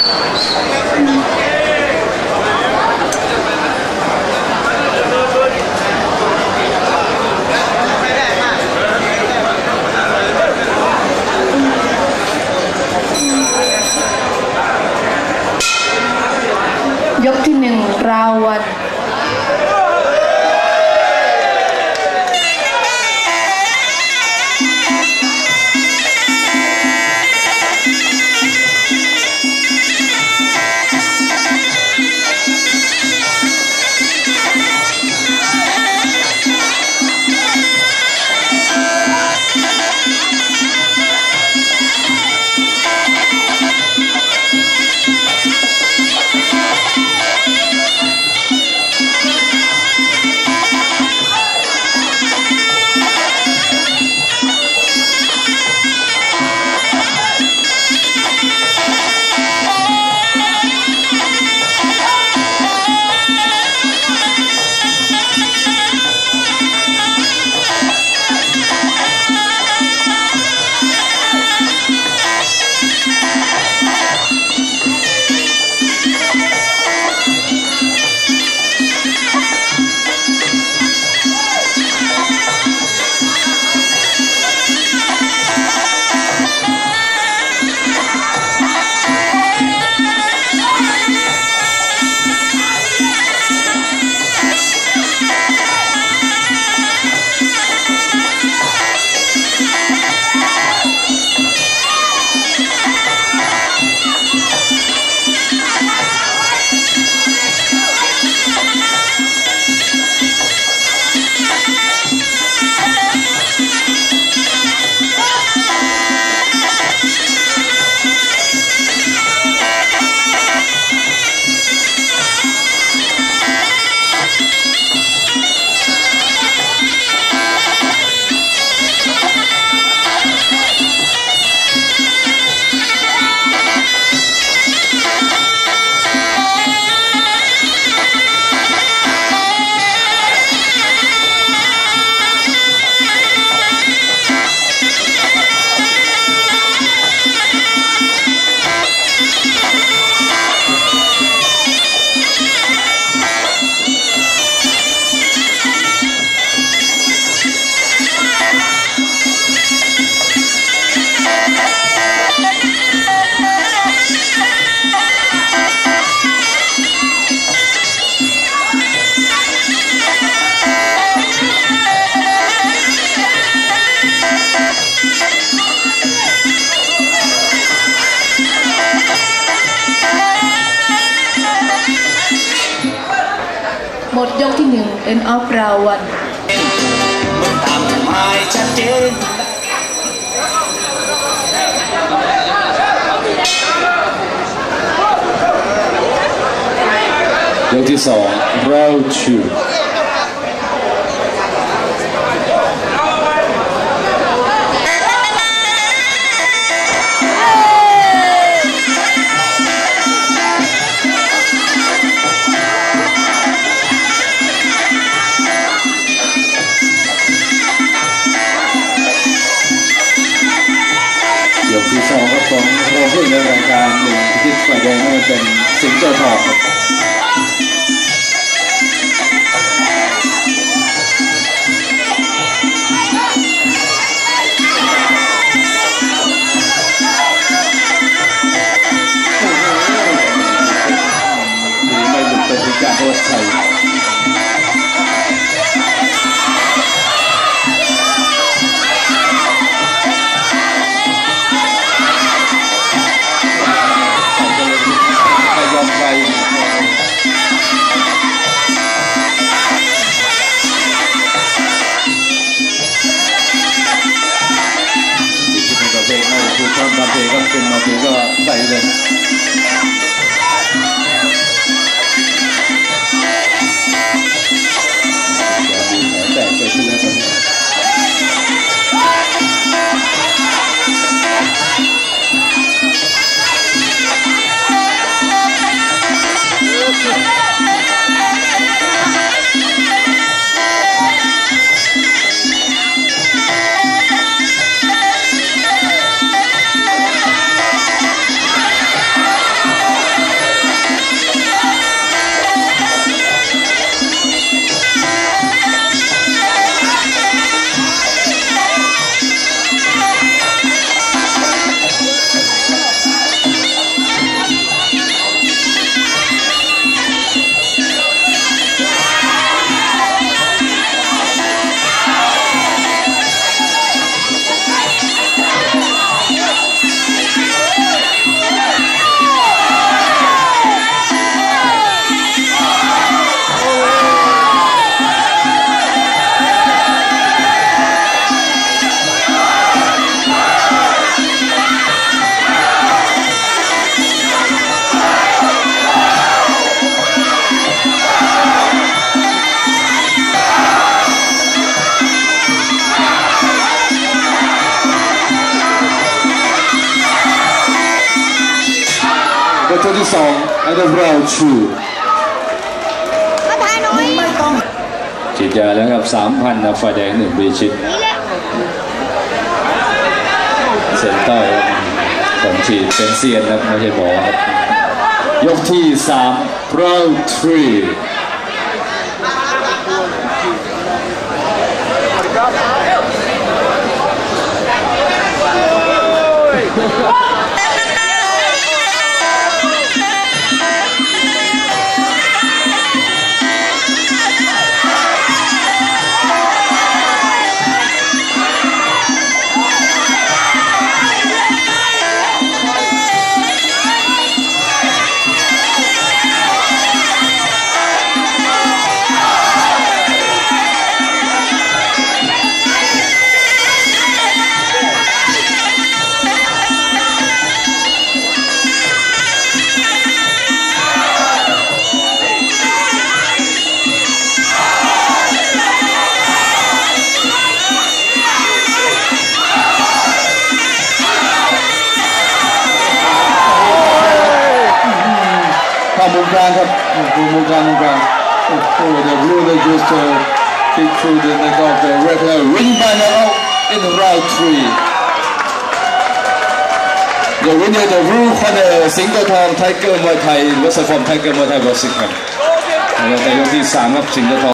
ยกที่1ราวันหมดยกที่1 End of ราวันมึงทำให้ชัดเจนยกที่2 Round 2ยกที่2ครับของรองผู้ในรายการ1ที่ฝ่ายแดงนั่นเป็นสิงห์เจ้าทองครับไม่หลุดไปถึงการวัดชัยมาเพก็เป็นมาเพก็ใส่เลยแตกเกิดขึ้นแล้วตอนนี้ตัวที่2 and the round 2ฉีดยาแล้วครับ 3,000 นะฝ่ายแดง1บีชิดเซนเตอร์คนฉีดเป็นเซียนนะไม่ใช่หมอครับยกที่3 round 3มุมกลางครับมุมกลางโอ้โห the ruler just kick through the neck of the red hair win by knockout in round 3 the winner the rule corner สิงห์ทองไทเกอร์มวยไทยวัสดุฟอร์มไทเกอร์มวยไทยบอสซิกครับแล้วในยกที่3ครับสิงห์ทอง